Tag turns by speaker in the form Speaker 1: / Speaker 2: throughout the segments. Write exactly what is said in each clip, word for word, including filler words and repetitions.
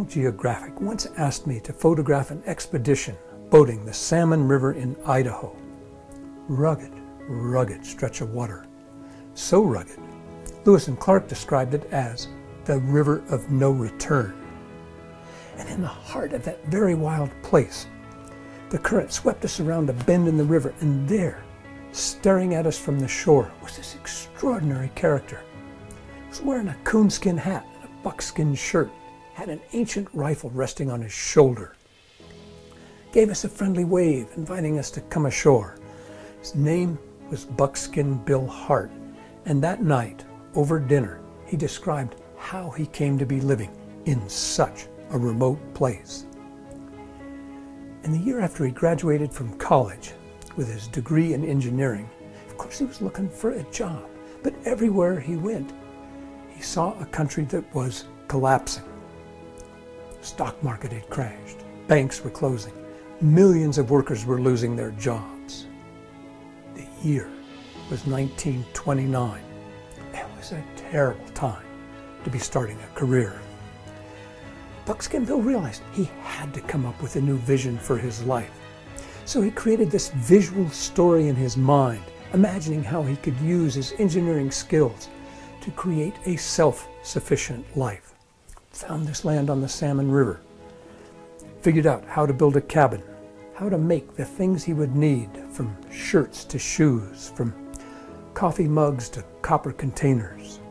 Speaker 1: Geographic once asked me to photograph an expedition boating the Salmon River in Idaho. Rugged, rugged stretch of water. So rugged, Lewis and Clark described it as the river of no return. And in the heart of that very wild place, the current swept us around a bend in the river, and there, staring at us from the shore, was this extraordinary character. He was wearing a coonskin hat and a buckskin shirt, had an ancient rifle resting on his shoulder. Gave us a friendly wave, inviting us to come ashore. His name was Buckskin Bill Hart, and that night, over dinner, he described how he came to be living in such a remote place. And the year after he graduated from college with his degree in engineering, of course he was looking for a job, but everywhere he went, he saw a country that was collapsing. The stock market had crashed, banks were closing, millions of workers were losing their jobs. The year was nineteen twenty-nine. It was a terrible time to be starting a career. Buckskin Bill realized he had to come up with a new vision for his life. So he created this visual story in his mind, imagining how he could use his engineering skills to create a self-sufficient life. Found this land on the Salmon River, figured out how to build a cabin, how to make the things he would need, from shirts to shoes, from coffee mugs to copper containers.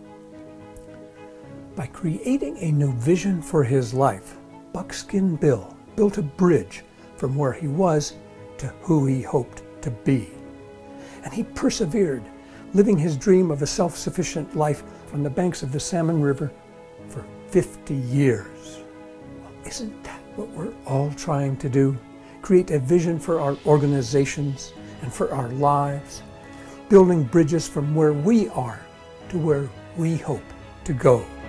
Speaker 1: By creating a new vision for his life, Buckskin Bill built a bridge from where he was to who he hoped to be. And he persevered, living his dream of a self-sufficient life on the banks of the Salmon River for fifty years. Well, isn't that what we're all trying to do? Create a vision for our organizations and for our lives, building bridges from where we are to where we hope to go.